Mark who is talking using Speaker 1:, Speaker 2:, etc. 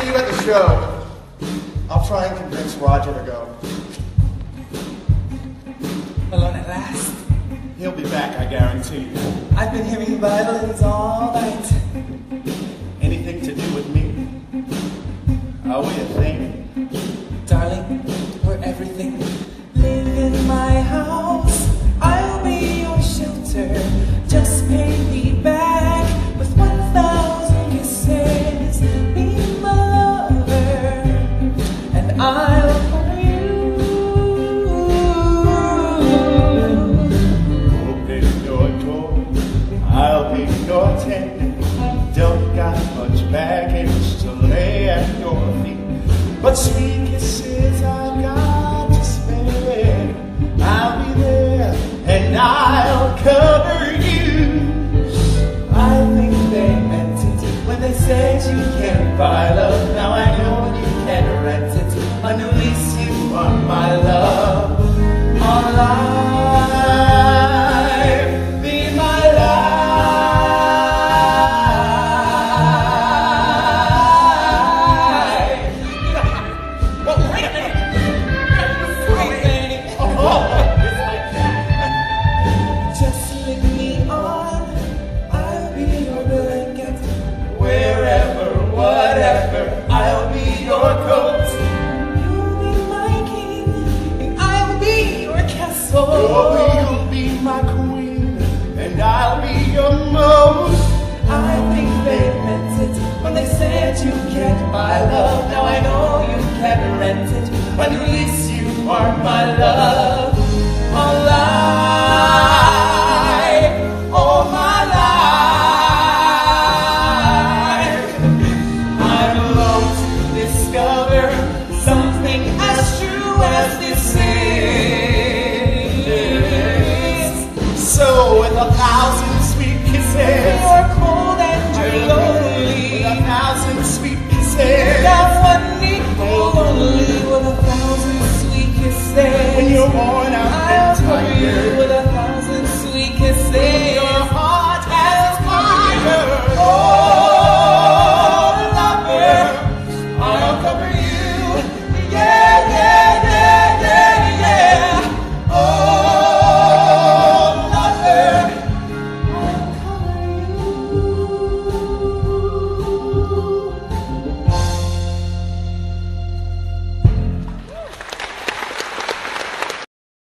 Speaker 1: see you at the show. I'll try and convince Roger to go.
Speaker 2: Alone at last.
Speaker 1: He'll be back, I guarantee you.
Speaker 2: I've been hearing violins all night.
Speaker 1: Anything to do with me? Are we a thing?
Speaker 2: Darling, we're everything. Live in my house, I'll be your shelter. Just pay me back with 1,000 kisses. Be my lover, and I'll for you.
Speaker 1: Open your door, I'll be your tenant. Don't got much baggage to lay at your feet, but sweet kisses I've got to spare. I'll be there and I'll cover you.
Speaker 2: I think they meant it when they said you can't buy love. Now I know you can rent it. On at least you are my love. Our life, be my life. Well, wait a minute. Just lead me on, I'll be your blanket. Wherever, whatever, I'll be your coat. You'll be my king, and I'll be your castle.
Speaker 1: You'll be my queen, and I'll be your moat.
Speaker 2: I think they meant it when they said you can't buy love. Now I know you can rent it, but at least you are my love. My life, oh my life. I'm alone to discover something as true as this is.
Speaker 1: So with 1,000 sweet kisses,
Speaker 2: You're cold and you're lonely.
Speaker 1: with 1,000 sweet kisses,
Speaker 2: Got one equal only with 1,000 sweet kisses.
Speaker 1: when you're born